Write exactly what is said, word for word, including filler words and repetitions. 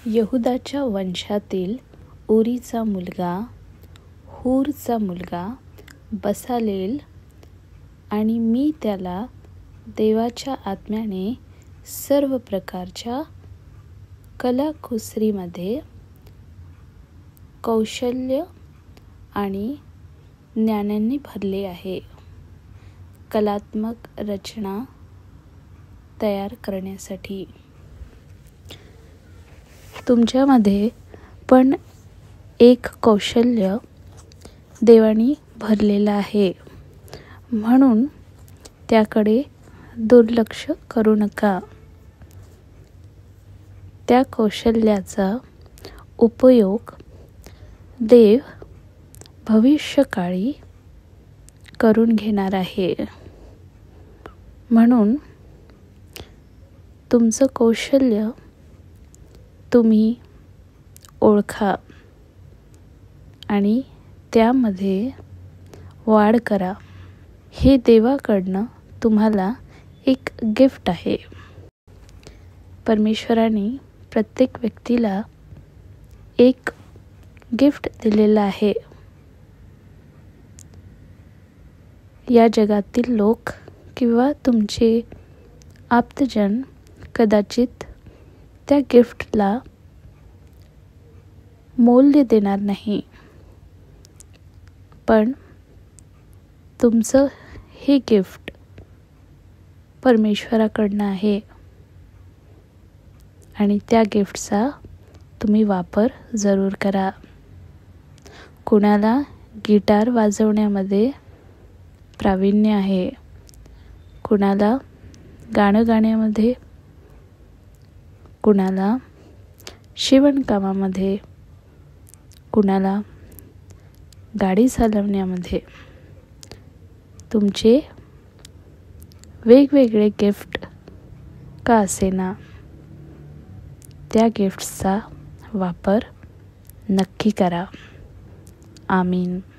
यहूदाच्या वंशातील उरीचा मुलगा, हूरचा मुलगा बसालेल, आणि मी त्याला देवाच्या आत्म्याने सर्व प्रकारच्या कलाकुसरीमध्ये कौशल्य आणि ज्ञानाने भरले आहे, कलात्मक रचना तयार करण्यासाठी. तुमच्यामध्ये पण एक कौशल्य देवाने भरलेलं आहे, म्हणून त्याकडे दुर्लक्ष करू नका. त्या कौशल्याचा उपयोग देव भविष्यकाळी करून घेणार आहे. म्हणून तुमचं कौशल्य तुम्ही ओळखा आणि त्यामध्ये वाढ करा. हे देवाकडनं तुम्हाला एक गिफ्ट आहे. परमेश्वराने प्रत्येक व्यक्तीला एक गिफ्ट दिलेलं आहे. या जगातील लोक किंवा तुमचे आप्तजन कदाचित त्या गिफ्टला मूल्य देणार नाही, पण तुमचं हे गिफ्ट परमेश्वराकडनं आहे आणि त्या गिफ्टचा तुम्ही वापर जरूर करा. कुणाला गिटार वाजवण्यामध्ये प्रावीण्य आहे, कुणाला गाणं गाण्यामध्ये, कुणाला शिवणकामामध्ये, कुणाला गाडी चालवण्यामध्ये. तुमचे वेगवेगळे गिफ्ट का असेना, त्या गिफ्ट्सचा वापर नक्की करा. आमीन.